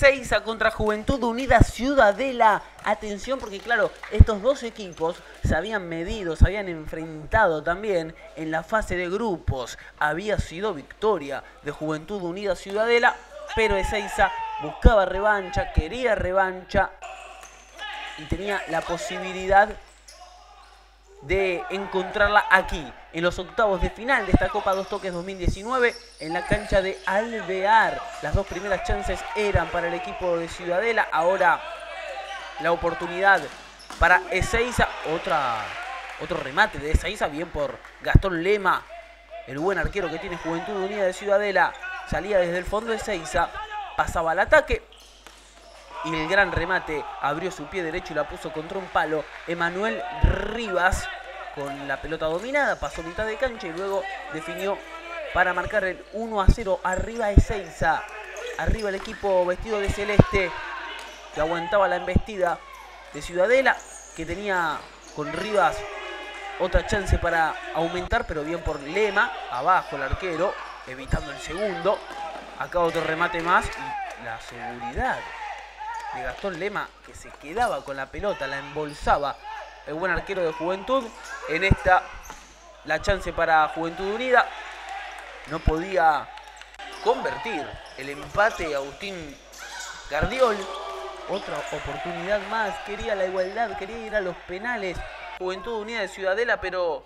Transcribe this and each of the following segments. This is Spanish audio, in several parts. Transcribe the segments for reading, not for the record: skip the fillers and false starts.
Ezeiza contra Juventud Unida Ciudadela. Atención porque claro, estos dos equipos se habían medido, se habían enfrentado también en la fase de grupos. Había sido victoria de Juventud Unida Ciudadela, pero Ezeiza buscaba revancha, quería revancha y tenía la posibilidad de encontrarla aquí, en los octavos de final de esta Copa Dos Toques 2019, en la cancha de Alvear. Las dos primeras chances eran para el equipo de Ciudadela, ahora la oportunidad para Ezeiza, otro remate de Ezeiza, bien por Gastón Lema, el buen arquero que tiene Juventud Unida de Ciudadela. Salía desde el fondo de Ezeiza, pasaba al ataque y el gran remate abrió su pie derecho y la puso contra un palo. Emanuel Rivas con la pelota dominada, pasó mitad de cancha y luego definió para marcar el 1-0. Arriba Ezeiza, arriba el equipo vestido de celeste que aguantaba la embestida de Ciudadela, que tenía con Rivas otra chance para aumentar, pero bien por Lema, abajo el arquero, evitando el segundo. Acá otro remate más y la seguridad de Gastón Lema, que se quedaba con la pelota, la embolsaba el buen arquero de Juventud. En esta, la chance para Juventud Unida. No podía convertir el empate Agustín Gardiol. Otra oportunidad más, quería la igualdad, quería ir a los penales Juventud Unida de Ciudadela, pero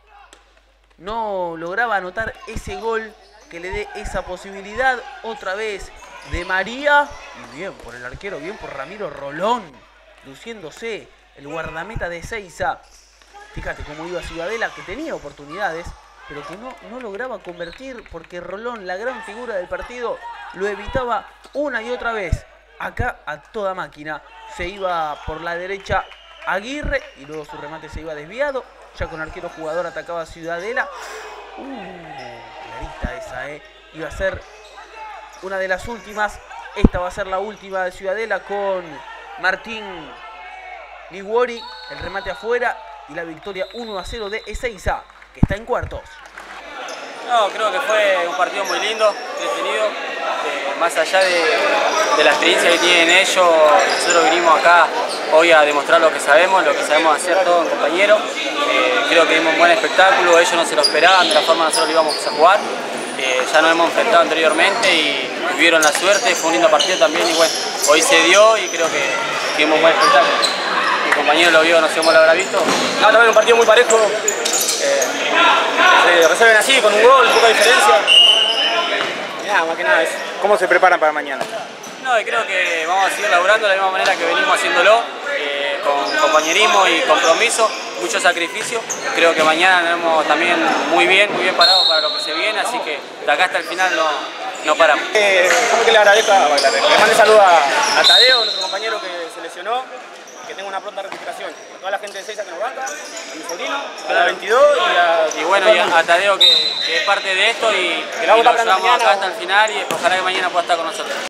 no lograba anotar ese gol que le dé esa posibilidad. Otra vez de María, y bien por el arquero, bien por Ramiro Rolón, luciéndose el guardameta de Ezeiza. Fíjate cómo iba Ciudadela, que tenía oportunidades, pero que no lograba convertir, porque Rolón, la gran figura del partido, lo evitaba una y otra vez. Acá a toda máquina se iba por la derecha Aguirre y luego su remate se iba desviado. Ya con arquero jugador atacaba Ciudadela. Clarita esa, iba a ser una de las últimas. Esta va a ser la última de Ciudadela con Martín Liguori. El remate afuera y la victoria 1-0 de Ezeiza, que está en cuartos. No, creo que fue un partido muy lindo, entretenido. Más allá de la experiencia que tienen ellos, nosotros vinimos acá hoy a demostrar lo que sabemos hacer todos en compañeros. Creo que dimos un buen espectáculo, ellos no se lo esperaban de la forma que nosotros lo íbamos a jugar. Ya nos hemos enfrentado anteriormente y tuvieron la suerte, fue un lindo partido también y bueno, hoy se dio y creo que dimos un buen espectáculo. Mi compañero lo vio, no sé cómo lo habrá visto. No, también un partido muy parejo, se resuelven así, con un gol, poca diferencia. Y nada, más que nada eso. ¿Cómo se preparan para mañana? No, y creo que vamos a seguir laburando de la misma manera que venimos haciéndolo, con compañerismo y compromiso, mucho sacrificio. Creo que mañana nos vemos también muy bien parados para lo que se viene, así que de acá hasta el final no paramos. ¿Cómo que le agradezco? Le mando saludos a Tadeo, nuestro compañero que se lesionó, que tenga una pronta recuperación. A toda la gente de Ezeiza que nos banca, a mi sobrino, a la 22 y bueno, y a Tadeo que es parte de esto y que lo ayudamos acá hasta el final y ojalá que mañana pueda estar con nosotros.